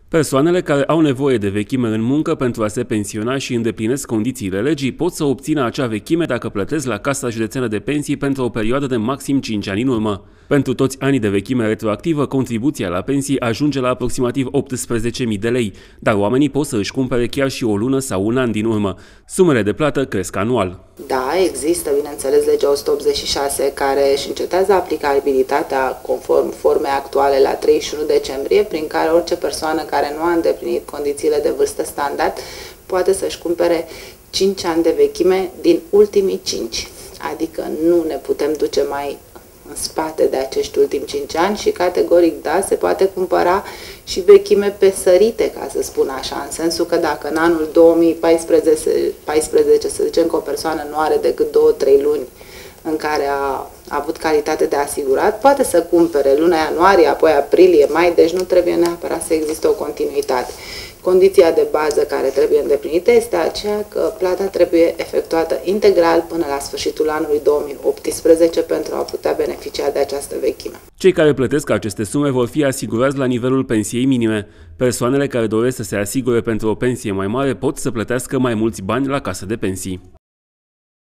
Persoanele care au nevoie de vechime în muncă pentru a se pensiona și îndeplinesc condițiile legii pot să obțină acea vechime dacă plătesc la Casa Județeană de Pensii pentru o perioadă de maxim 5 ani în urmă. Pentru toți anii de vechime retroactivă, contribuția la pensii ajunge la aproximativ 18.000 de lei, dar oamenii pot să își cumpere chiar și o lună sau un an din urmă. Sumele de plată cresc anual. Da, există, bineînțeles, legea 186 care își încetează aplicabilitatea conform formei actuale la 31 decembrie, prin care orice persoană care nu a îndeplinit condițiile de vârstă standard poate să-și cumpere 5 ani de vechime din ultimii 5. Adică nu ne putem duce mai în spate de acești ultimi 5 ani și categoric da, se poate cumpăra și vechime pesărite, ca să spun așa, în sensul că dacă în anul 2014, să zicem că o persoană nu are decât 2-3 luni în care a avut calitate de asigurat, poate să cumpere luna ianuarie, apoi aprilie, mai, deci nu trebuie neapărat să existe o continuitate. Condiția de bază care trebuie îndeplinită este aceea că plata trebuie efectuată integral până la sfârșitul anului 2018 pentru a putea beneficia de această vechime. Cei care plătesc aceste sume vor fi asigurați la nivelul pensiei minime. Persoanele care doresc să se asigure pentru o pensie mai mare pot să plătească mai mulți bani la casă de pensii.